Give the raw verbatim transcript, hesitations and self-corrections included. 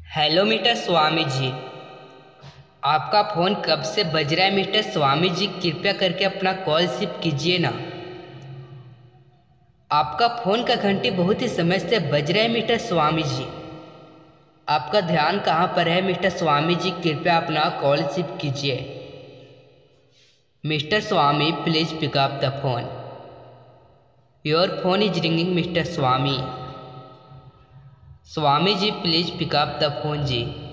Hello mister Swami ji. आपका phone कब से बज रहा है मिस्टर स्वामी जी? कृपया करके अपना कॉल रिसीव कीजिए ना। आपका फ़ोन का घंटी बहुत ही समय से बज रहा है मिस्टर स्वामी जी। आपका ध्यान कहाँ पर है मिस्टर स्वामी जी? कृपया अपना कॉल रिसीव कीजिए। Mister Swami please pick up the phone. Your phone is ringing mister Swami. Swami ji please pick up the phone ji.